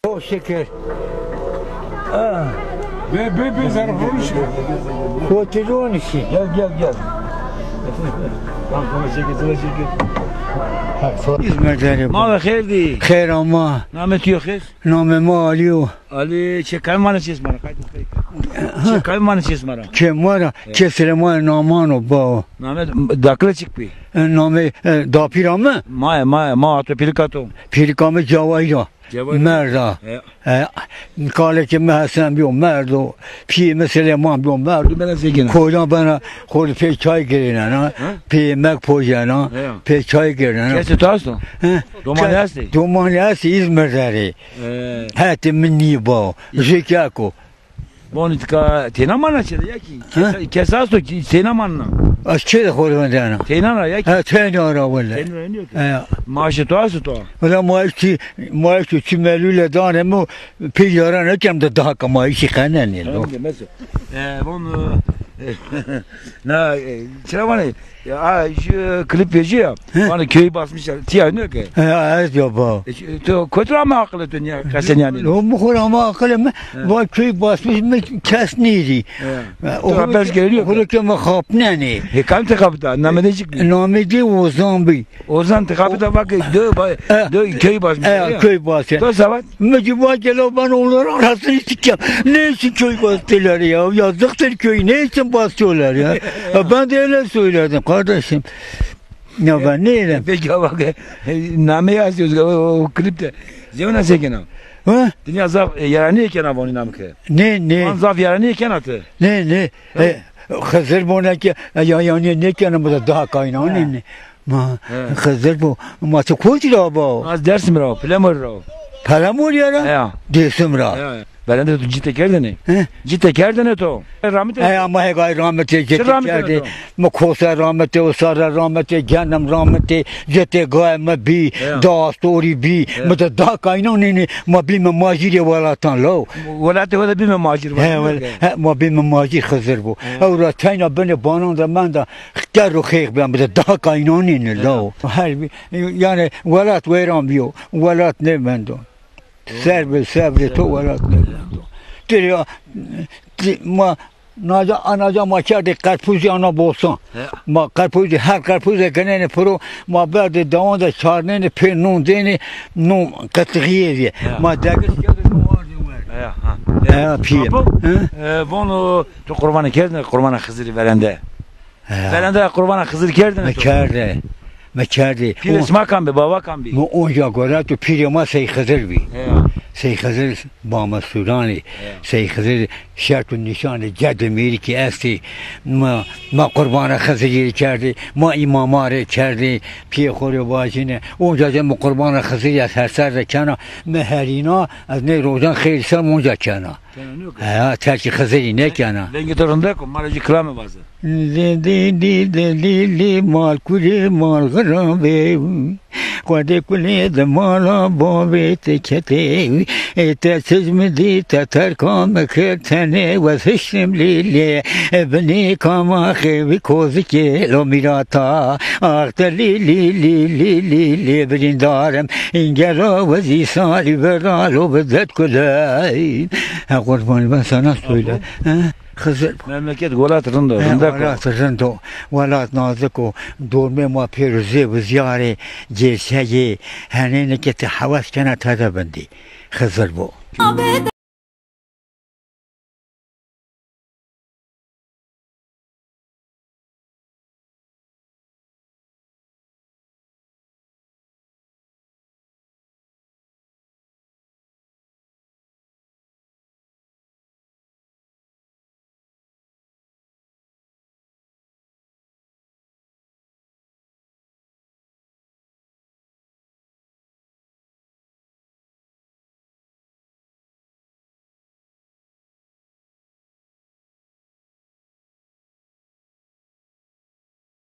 O şeker. Be zarfını şey. Kotelon işi. Gel. Tamam şeker. İzmir'de. ما بخیر دی خیر اما. نام تو خیر نام ما علیو. علی چه کم مال چیز مرا چه کم مال چیز مرا که مارا که سلمان نامانو با نام داخل چیک بی نام داپیرامه ما تو پیرکاتو پیرکام جوایی را مردا کاله که من هستم بیو مردو پی مثل ما بیو مردو بنا زیگنا کجا بنا خود پی چای گرینن پی مک پوجانا پی چای گرینن کسی تو هستو دومانی هستی دومانی هستی İzmir'de hatta منی با جیکاکو بونی تکا تینا مانا چه یکی کسی هستو تینا مانا از چه خورم دارم تینا را یکی تینا را ولی maaş تو هست تو ولی maaşı çimelüyle danemu piyaran ekem de daha kamayışı kanani bunu ne çera var ya şu klip veriyor bana köy basmışlar tiya ne ki evet ya ba to kötü ama akıllı dünya kasen yani o mu ama akıllı bu köy basmış mı kesniydi o belki geliyor o ki ma khapnani kam tekabda namedecik namedi Ozan Bey Ozan tekabda bak dö köy basmışlar köy basıyor to sabat mecbur geliyor ben onları arasını sikeceğim ne için köy bastılar ya yazıktır köy ne için basıyorlar ya ben de öyle söyledim kardeşim ya ben neydim peki bak name yazıyoruz o klipte Zevna Sekena ha dünya zaf yarani iken abone namke ne zaf yarani iken atı ne Hızır bu ne ki yani ne ki anamda daha kaynağın ne ma Hızır bu ma çok hoşla bu az ders mi ra plamur ra paramur ya desim ra ben de ciddi kerdene ciddi kerdene to rahmet ama hegay rahmete ciddi ma kosa rahmete o sara rahmete canım rahmete ciddi gay ma bi da story bi ma da kaynağın ne ma bi ma majiri walatan lo walate wala bi ma majir ma bi ma majir Hızır bu avra tayna beni banan da ben de ker ro khayr ben da kaynağın ne lo yani walat veram biyo walat ne ben do Serbe to varat ne diyor ma anaca maçerde karpuzu ana bolsun ma karpuzu her karpuzu genene pro ma berde davan da çarnene penun deni no katriye ma dagir piyem bunu to kurbanı kerdin kurbanı Hızır verende kurbanı Hızır kerdin Mekarde. Pires makam be baba kam bi. Mo onja gora to pirema Sey Hızır bi. Sey Hızır Bama Sudani. Sey Hızır şartun nişanı Cademir ki esti. Ma kurbana Hızır içerdi. Ma imamare içerdi. Piye khore bajine. Onja cem kurbana Hızır ya ser de kana meherina az ne rozan khayr sal onja kana. Terki Hızır ne kana. Ben gitarında ko maracı kılama bazı. Li mal kuli mal garabe Kode kuli de mala babe tekete Ete sezmedi tatar kam kırtene Ve seçtim lili Ebni kama xevi kozike Lo mirata Akta li Birindarem İngera ve zisali Verda lo bedet kulay Kurban ben sana söyle Hızır memleket golat rındo Valat naziko Dorme ma piruze ve ziyare Ceseye Hanene kete havas kana tada bandi Hızır bu